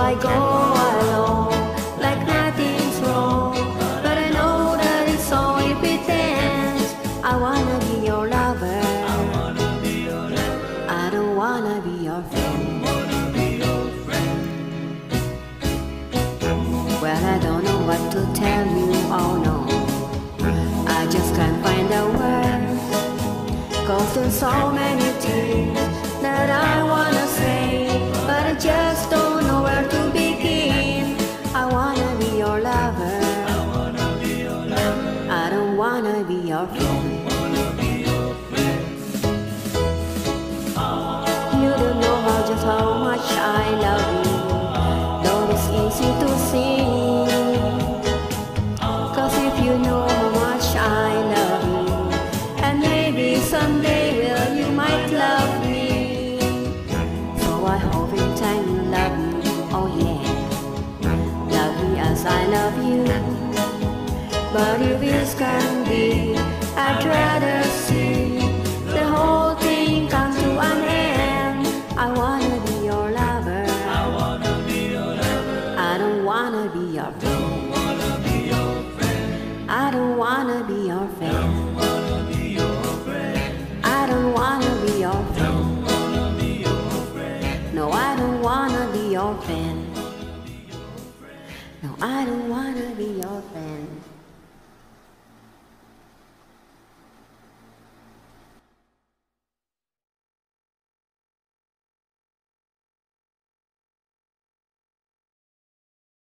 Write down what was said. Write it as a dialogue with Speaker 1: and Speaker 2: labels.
Speaker 1: I go along like nothing's wrong, but I know that it's only pretense. I wanna be your lover, I don't wanna be your friend. Well, I don't know what to tell you, oh no, I just can't find the words. 'Cause there's so many things that I wanna say, but I just don't know where to begin. I wanna be your lover, I don't wanna be your friend. You don't know just how much I love you, though it's easy to see. 'Cause if you know how much I love you, and maybe someday you might love me. So I hope in time you love me, oh yeah, love me as I love you. But if it can be, I'd rather see the whole thing come to an end. I wanna be your lover, I don't wanna be your friend. I don't wanna be your friend, I don't wanna be your friend. No, I don't wanna be your friend. No, I don't wanna be your friend.